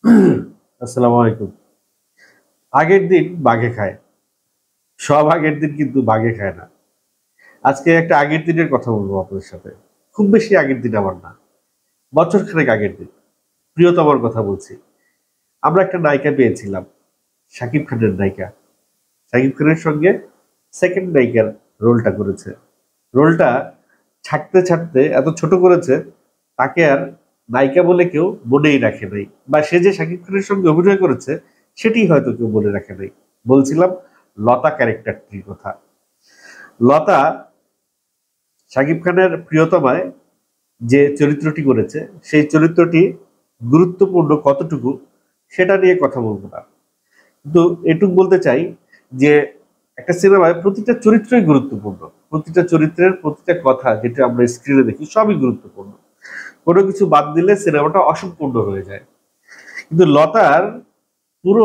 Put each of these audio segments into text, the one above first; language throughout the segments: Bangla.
আসসালামু আলাইকুম। আগের দিন বাঘে খায়, সব আগের দিন কিন্তু বাঘে খায় না। আজকে একটা আগের দিনের কথা বলবো আপনার সাথে। খুব বেশি আগের দিন আমার না, বছরখানেক আগের দিন। প্রিয়তমার কথা বলছি। আমরা একটা নায়িকা পেয়েছিলাম, শাকিব খানের নায়িকা। শাকিব খানের সঙ্গে সেকেন্ড নায়িকার রোলটা করেছে। রোলটা ছাড়তে ছাড়তে এত ছোট করেছে, তাকে আর নায়িকা বলে কেউ মনেই রাখে নাই, বা সে যে শাকিব খানের সঙ্গে অভিনয় করেছে সেটি হয়তো কেউ মনে রাখে নাই। বলছিলাম লতা ক্যারেক্টারটির কথা। লতা শাকিব খানের প্রিয়তমায় যে চরিত্রটি করেছে, সেই চরিত্রটি গুরুত্বপূর্ণ কতটুকু সেটা নিয়ে কথা বলবো না, কিন্তু এটুকু বলতে চাই যে একটা সিনেমায় প্রতিটা চরিত্রই গুরুত্বপূর্ণ। প্রতিটা চরিত্রের প্রতিটা কথা যেটা আমরা স্ক্রিনে দেখি সবই গুরুত্বপূর্ণ। কোনো কিছু বাদ দিলে সিনেমাটা অসম্পূর্ণ হয়ে যায়। কিন্তু লতার পুরো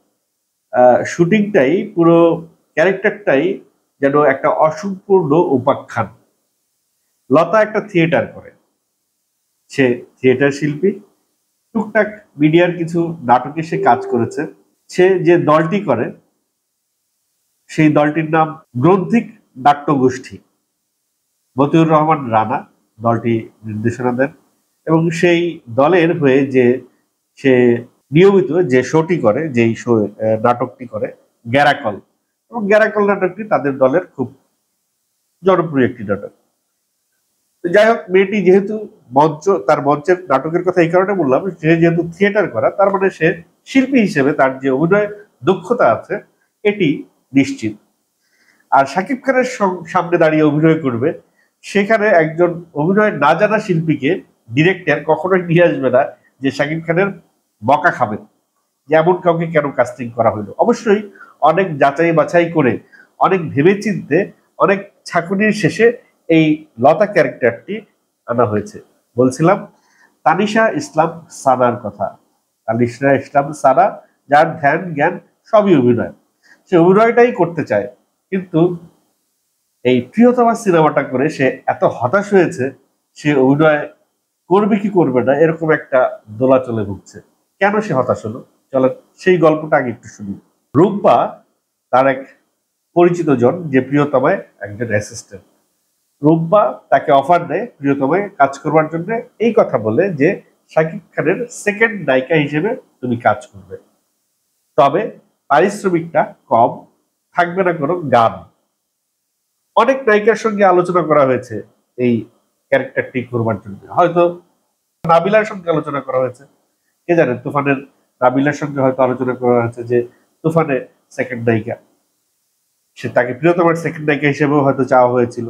শুটিংটাই, পুরো ক্যারেক্টারটাই যেন একটা অসম্পূর্ণ উপাখ্যান। লতা একটা থিয়েটার করে, সে থিয়েটার শিল্পী। টুকটাক মিডিয়ার কিছু নাটকে সে কাজ করেছে। সে যে দলটি করে সেই দলটির নাম গ্রন্থিক নাট্য গোষ্ঠী। মতিউর রহমান রানা দলটি নির্দেশনা দেন, এবং সেই দলের হয়ে যে সে নিয়মিত যে শোটি করে, যেই শো নাটকটি করে, গ্যারাকল। এবং গ্যারাকল নাটকটি তাদের দলের খুব জনপ্রিয় একটি নাটক। যাই হোক, মেয়েটি যেহেতু তার মঞ্চের নাটকের কথা এই কারণে বললাম, সে যেহেতু থিয়েটার করা, তার মানে সে শিল্পী হিসেবে তার যে অভিনয় দক্ষতা আছে এটি নিশ্চিত। আর শাকিব খানের সামনে দাঁড়িয়ে অভিনয় করবে, সেখানে একজন অভিনয় না জানা শিল্পীকে ডিরেক্টর কখনোই নিয়ে আসবে না যে শাকিব খানের বকা খাবে, যে এমন কাউকে কেন কাস্টিং করা হলো। অবশ্যই অনেক যাচাই বাছাই করে, অনেক ভেবেচিন্তে, অনেক ছাঁকুনির শেষে এই লতা ক্যারেক্টারটি আনা হয়েছে। বলছিলাম তানিশা ইসলাম সানার কথা। তানিশা ইসলাম সানা, যার ধ্যান জ্ঞান সবই অভিনয়, সে অভিনয়টাই করতে চায়। কিন্তু এই প্রিয়তমা সিনেমাটা করে সে এত হতাশ হয়েছে, সে অভিনয় করবে কি করবে না এরকম একটা দোলাচলে ভুগছে। কেন সে হতাশ হলো, চলেন সেই গল্পটা আগে একটু শুনি। রুম্পা তার এক পরিচিত জন, যে প্রিয়তমায় একজন অ্যাসিস্ট্যান্ট। রুম্পা তাকে অফার দেয় প্রিয়তমায় কাজ করবার জন্য, এই কথা বলে যে শাকিব খানের সেকেন্ড নায়িকা হিসেবে তুমি কাজ করবে, তবে পারিশ্রমিকটা কম, থাকবে না কোনো গান। অনেক নায়িকার সঙ্গে আলোচনা করা হয়েছে এই ক্যারেক্টারটি করবার জন্য, হয়তো নাবিলার সঙ্গে আলোচনা করা হয়েছে, কে জানে, তুফানের নাবিলার সঙ্গে হয়তো আলোচনা করা হয়েছে যে তুফানে সেকেন্ড নায়িকা, সে তাকে প্রিয়তমার সেকেন্ড নায়িকা হিসেবেও হয়তো চাওয়া হয়েছিল,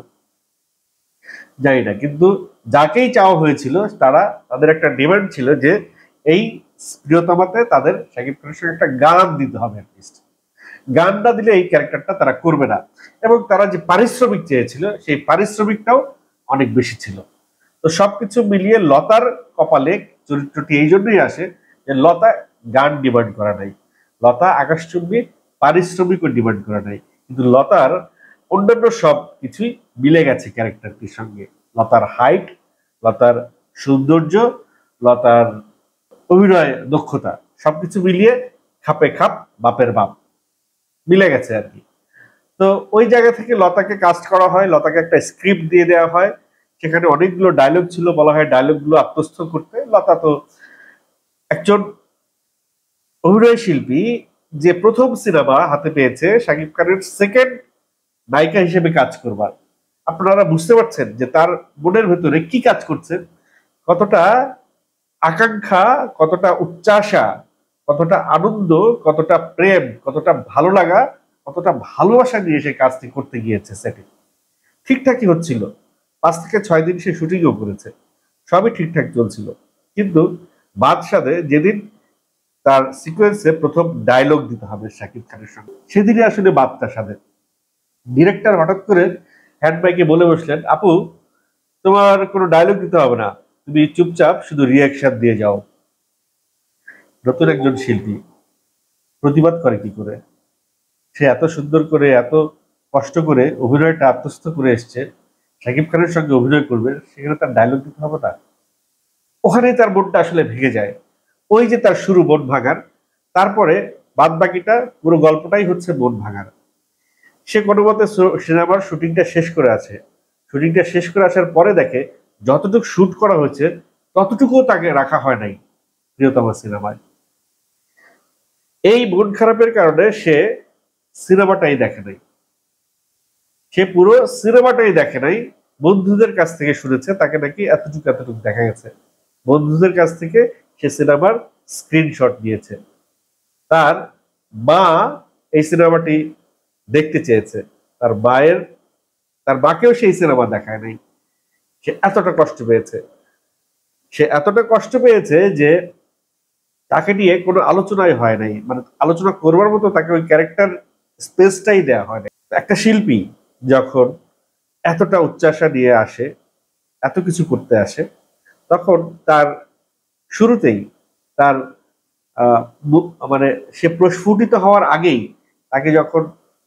জানি না। কিন্তু যাকেই চাওয়া হয়েছিল তাদের একটা ডিমান্ড ছিল যে এই প্রিয়তমাতে তাদের শাকিব খানের সঙ্গে একটা গান দিতে হবে অ্যাটলিস্ট। গান না দিলে এই ক্যারেক্টারটা তারা করবে না। এবং তারা যে পারিশ্রমিক চেয়েছিল সেই পারিশ্রমিকটাও অনেক বেশি ছিল। তো সবকিছু মিলিয়ে লতার কপালে চরিত্রটি এই জন্যই আসে যে লতা গান ডিমান্ড করা নাই, লতা আকাশচুম্বী পারিশ্রমিকও ডিমান্ড করা নাই, কিন্তু লতার অন্যান্য সব কিছুই মিলে গেছে ক্যারেক্টারটির সঙ্গে। লতার হাইট, লতার সৌন্দর্য, লতার অভিনয় দক্ষতা, সবকিছু মিলিয়ে খাপে খাপ বাপের বাপ মিলে গেছে আর কি। তো ওই জায়গা থেকে লতাকে কাস্ট করা হয়, লতাকে একটা স্ক্রিপ্ট দিয়ে দেওয়া হয়, সেখানে অনেকগুলো ডায়লগ ছিল, বলা হয় ডায়লগ গুলো আত্মস্থ করতে। লতা তো একজন অভিনয় শিল্পী যে প্রথম সিনেমা হাতে পেয়েছে শাকিব খানের সেকেন্ড নায়িকা হিসেবে কাজ করবার। আপনারা বুঝতে পারছেন যে তার মনের ভেতরে কি কাজ করছে, কতটা আকাঙ্ক্ষা, কতটা উচ্চাসা, কতটা আনন্দ, কতটা প্রেম, কতটা ভালো লাগা, কতটা ভালোবাসা নিয়ে সে কাজটি করতে গিয়েছে। সেটি ঠিকঠাকই হচ্ছিল, 5 থেকে 6 দিন সে শুটিংও করেছে, সবই ঠিকঠাক চলছিল। কিন্তু বাদশাদে যেদিন তার সিকোয়েন্সে প্রথম ডায়লগ দিতে হবে শাকিব খানের সঙ্গে, সেদিনই আসলে বাদটা সাধে। ডিরেক্টর হঠাৎ করে হ্যান্ড মাইকে বলে বসলেন, আপু তোমার কোনো ডায়লগ দিতে হবে না, তুমি চুপচাপ শুধু রিয়াকশন দিয়ে যাও। নতুন একজন শিল্পী প্রতিবাদ করে কি করে? সে এত সুন্দর করে, এত কষ্ট করে অভিনয়টা আত্মস্থ করে এসছে, শাকিব খানের সঙ্গে অভিনয় করবে, সেখানে তার ডায়লগ দিতে হবে না? ওখানেই তার মনটা আসলে ভেঙে যায়। ওই যে তার শুরু মন ভাঙার, তারপরে বাদ বাকিটা পুরো গল্পটাই হচ্ছে মন ভাঙার। সে কোনো মতে সিনেমার শুটিংটা শেষ করে আছে, শুটিংটা শেষ করে আসার পরে দেখে যতটুকু শুট করা হয়েছে ততটুকুও তাকে রাখা হয় নাই প্রিয়তমা সিনেমায়। এই মন খারাপের কারণে সে সিনেমাটাই দেখে নাই, সে পুরো সিনেমাটাই দেখে নাই। বন্ধুদের কাছ থেকে শুনেছে তাকে নাকি এতটুকু এতটুকু দেখা গেছে, বন্ধুদের কাছ থেকে সে সিনেমার স্ক্রিনশট নিয়েছে। তার মা এই সিনেমাটি দেখতে চেয়েছে, তার মায়ের, তার মাকেও সেই সিনেমা দেখায় নাই। সে এতটা কষ্ট পেয়েছে, সে এতটা কষ্ট পেয়েছে যে তাকে নিয়ে কোনো আলোচনাই হয় নাই, মানে আলোচনা করবার মতো তাকে ওই ক্যারেক্টার স্পেসটাই দেওয়া হয় নাই। একটা শিল্পী যখন এতটা উচ্চাসা নিয়ে আসে, এত কিছু করতে আসে, তখন তার শুরুতেই তার মানে সে প্রস্ফুটিত হওয়ার আগেই তাকে যখন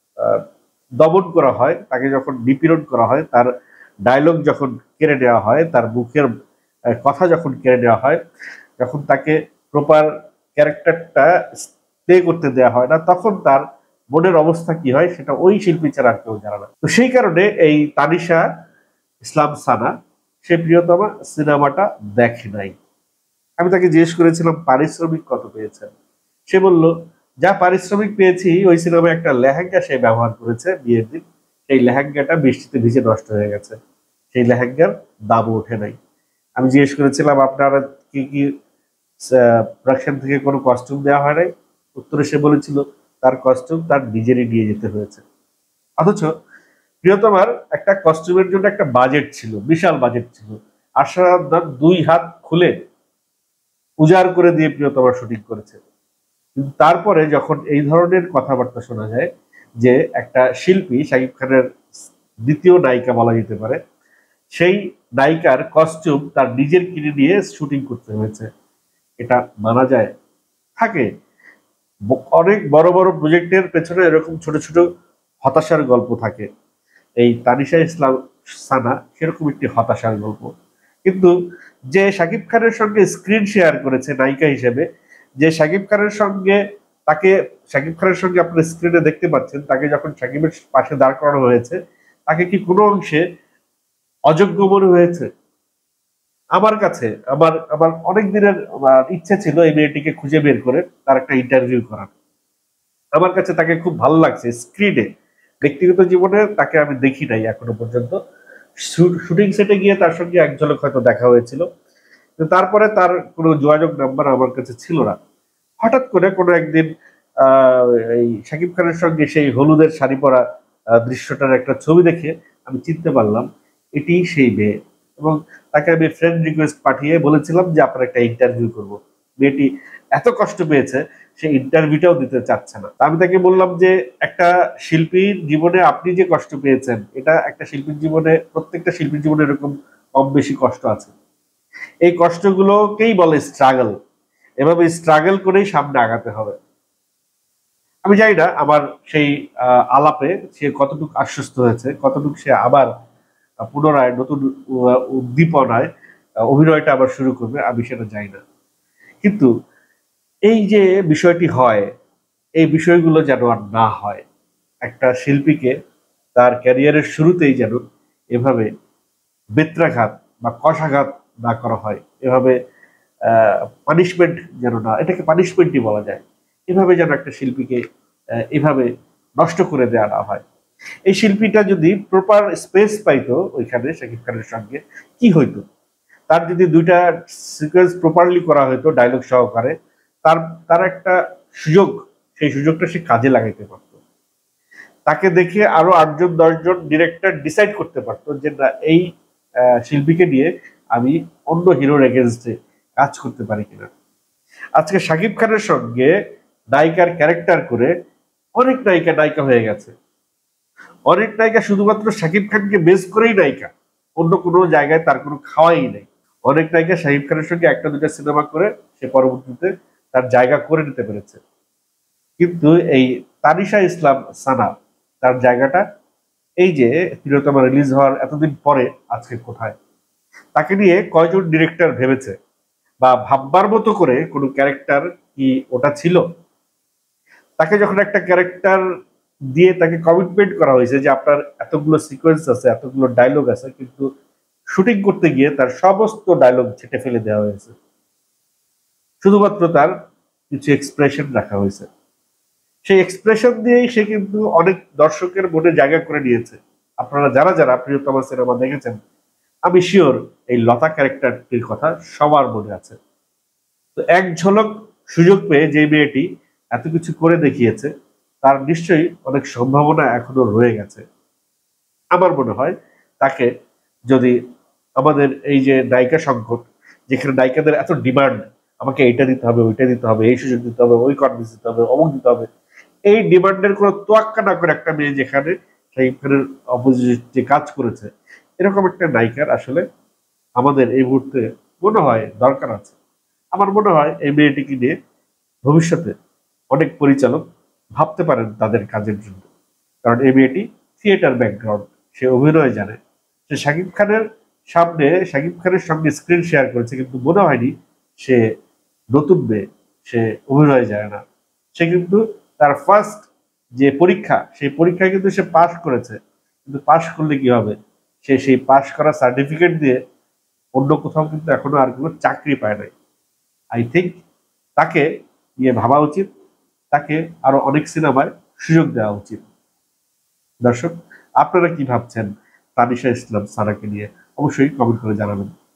দমন করা হয়, তাকে যখন নিপীড়ন করা হয়, তার ডায়লগ যখন কেড়ে নেওয়া হয়, তার মুখের কথা যখন কেড়ে নেওয়া হয়, যখন তাকে প্রপার ক্যারেক্টারটা প্লে করতে দেওয়া হয় না, তখন তার মনের অবস্থা কি হয় সেটা ওই শিল্পী ছাড়া আর কেউ জানে না। তো সেই কারণে এই তানিশা ইসলাম সানা সে প্রিয়তমা সিনেমাটা দেখে নাই। আমি তাকে জিজ্ঞেস করেছিলাম পারিশ্রমিক কত পেয়েছেন, সে বলল যা পারিশ্রমিক পেয়েছি ওই সিনেমায় একটা লেহেঙ্গা সে ব্যবহার করেছে বিয়ের দিন, সেই লেহেঙ্গাটা বৃষ্টিতে ভিজে নষ্ট হয়ে গেছে, সেই লেহেঙ্গার দামও ওঠে নাই। আমি জিজ্ঞেস করেছিলাম আপনারা কি কি প্রোডাকশন থেকে কোনো কস্টিউম দেওয়া হয় নাই, উত্তরে সে বলেছিল তার কস্টিউম তার নিজেরই নিয়ে যেতে হয়েছে। অথচ প্রিয়তমার একটা কস্টিউমের জন্য একটা বাজেট ছিল, বিশাল বাজেট ছিল, আশারাম 2 হাত খুলে উজাড় করে দিয়ে প্রিয়তমার শুটিং করেছে। কিন্তু তারপরে যখন এই ধরনের কথাবার্তা শোনা যায় যে একটা শিল্পী, শাকিব খানের দ্বিতীয় নায়িকা বলা যেতে পারে, সেই নায়িকার কস্টিউম তার নিজের কিনে নিয়ে শুটিং করতে হয়েছে, এটা মানা যায়? থাকে অনেক বড় বড় প্রজেক্টের পেছনে এরকম ছোট ছোট হতাশার গল্প থাকে। এই তানিশা ইসলাম সানা সেরকম একটি হতাশার গল্প। কিন্তু যে শাকিব খানের সঙ্গে স্ক্রিন শেয়ার করেছে নায়িকা হিসেবে, যে শাকিব খানের সঙ্গে তাকে, শাকিব খানের সঙ্গে আপনার স্ক্রিনে দেখতে পাচ্ছেন, তাকে যখন শাকিবের পাশে দাঁড় করানো হয়েছে তাকে কি কোনো অংশে অযোগ্য মনে হয়েছে? আমার কাছে আমার আমার অনেক দিনের ইচ্ছে ছিল এই মেয়েটিকে খুঁজে বের করে তার একটা ইন্টারভিউ করার। আমার কাছে তাকে খুব ভালো লাগছে স্ক্রিনে, ব্যক্তিগত জীবনে তাকে আমি দেখি নাই এখনো পর্যন্ত। শুটিং সেটে গিয়ে তার সঙ্গে এক ঝলক হয়তো দেখা হয়েছিল, কিন্তু তারপরে তার কোনো যোগাযোগ নাম্বার আমার কাছে ছিল না। হঠাৎ করে কোনো একদিন আহ এই শাকিব খানের সঙ্গে সেই হলুদের শাড়ি পরা দৃশ্যটার একটা ছবি দেখে আমি চিনতে পারলাম এটি সেই মেয়ে। এবং তাকে আমি ফ্রেন্ড রিকোয়েস্ট পাঠিয়ে বলেছিলাম যে আপনার একটা ইন্টারভিউ করব। মেয়েটি এত কষ্ট পেয়েছে সে ইন্টারভিউটাও দিতে চাচ্ছে না। আমি তাকে বললাম যে একটা শিল্পীর জীবনে আপনি যে কষ্ট পেয়েছেন, এটা একটা শিল্পীর জীবনে, প্রত্যেকটা শিল্পীর জীবনে এরকম কম বেশি কষ্ট আছে, এই কষ্টগুলোকেই বলে স্ট্রাগল। এভাবে স্ট্রাগল করেই সামনে আগাতে হবে। আমি জানি না আমার সেই আলাপে সে কতটুকু আশ্বস্ত হয়েছে, কতটুকু সে আবার পুনরায় নতুন উদ্দীপনায় অভিনয়টা আবার শুরু করবে, আমি সেটা জানি না। কিন্তু এই যে বিষয়টি হয়, এই বিষয়গুলো যেন আর না হয়। একটা শিল্পীকে তার ক্যারিয়ারের শুরুতেই যেন এভাবে বেত্রাঘাত বা কষাঘাত না করা হয়, এভাবে পানিশমেন্ট যেন না, এটাকে পানিশমেন্টই বলা যায়, এভাবে যেন একটা শিল্পীকে এভাবে নষ্ট করে দেওয়া না হয়। এই শিল্পীটা যদি প্রপার স্পেস পাইতো ওইখানে শাকিব খানের সঙ্গে, কি হইতো? তার যদি 2টা সিকোয়েন্স প্রপারলি করা হইতো ডায়লগ সহকারে, তার তার একটা সুযোগ, সেই সুযোগটা সে কাজে লাগাইতে পারতো। তাকে দেখে আরো 8 জন 10 জন ডিরেক্টর ডিসাইড করতে পারতো যে না, এই শিল্পীকে নিয়ে আমি অন্য হিরোর এগেনস্টে কাজ করতে পারি কিনা। আজকে শাকিব খানের সঙ্গে নায়িকার ক্যারেক্টার করে অনেক নায়িকা নায়িকা হয়ে গেছে, অনেক নায়িকা শুধুমাত্র শাকিব খানকে বেস করেই নায়িকা, অন্য কোনো জায়গায় তার কোনো খাওয়াই নেই। অনেক নায়িকা শাকিব খানের সঙ্গে 1টা 2টা সিনেমা করে সে পরবর্তীতে তার জায়গা করে নিতে পেরেছে। কিন্তু এই তানিশা ইসলাম সানা তার জায়গাটা এই যে প্রিয়তমা রিলিজ হওয়ার এতদিন পরে আজকে কোথায়? তাকে নিয়ে কয়জন ডিরেক্টর ভেবেছে বা ভাববার মতো করে কোনো ক্যারেক্টার কি ওটা ছিল? তাকে যখন একটা ক্যারেক্টার দিয়ে তাকে কমিটমেন্ট করা হয়েছে যে আপনার এতগুলো সিকোয়েন্স আছে, এতগুলো ডায়লগ আছে, কিন্তু শুটিং করতে গিয়ে তার সমস্ত ডায়লগ ছেটে ফেলে দেওয়া হয়েছে, শুধুমাত্র তার কিছু এক্সপ্রেশন রাখা হয়েছে। সেই এক্সপ্রেশন দিয়েই সে কিন্তু অনেক দর্শকের মনে জায়গা করে নিয়েছে। আপনারা যারা যারা প্রিয়তম সিনেমা দেখেছেন, আমি শিওর এই লতা ক্যারেক্টারটির কথা সবার মনে আছে। তো এক ঝলক সুযোগ পেয়ে যে মেয়েটি এত কিছু করে দেখিয়েছে, তার নিশ্চয়ই অনেক সম্ভাবনা এখনো রয়ে গেছে। আমার মনে হয় তাকে যদি আমাদের এই যে নায়িকা সংকট, যেখানে নায়িকাদের এত ডিমান্ড, আমাকে এইটা দিতে হবে, ওইটা দিতে হবে, এই সুযোগ দিতে হবে, ওই কনফিডেন্স দিতে হবে, অমুক দিতে হবে, এই ডিমান্ডের কোনো তোয়াক্কা না করে একটা মেয়ে যেখানে শাকিব খানের অপোজিট যে কাজ করেছে, এরকম একটা নায়িকার আসলে আমাদের এই মুহূর্তে মনে হয় দরকার আছে। আমার মনে হয় এই মেয়েটিকে নিয়ে ভবিষ্যতে অনেক পরিচালক ভাবতে পারেন তাদের কাজের জন্য। কারণ এই মেয়েটি থিয়েটার ব্যাকগ্রাউন্ড, সে অভিনয় জানে। সে শাকিব খানের সামনে, শাকিব খানের সঙ্গে স্ক্রিন শেয়ার করেছে, কিন্তু মনে হয়নি সে নতুন মেয়ে, সে অভিনয় জানে না। সে কিন্তু তার ফার্স্ট যে পরীক্ষা, সেই পরীক্ষায় কিন্তু সে পাশ করেছে, কিন্তু পাশ করলে কি হবে, সে সেই পাশ করা সার্টিফিকেট দিয়ে অন্য কোথাও কিন্তু এখনো আর কোনো চাকরি পায় নাই। আই থিঙ্ক তাকে নিয়ে ভাবা উচিত, তাকে আরো অনেক সিনেমায় সুযোগ দেওয়া উচিত। দর্শক, আপনারা কি ভাবছেন তানিশা ইসলাম সারাকে নিয়ে? অবশ্যই কমেন্ট করে জানাবেন।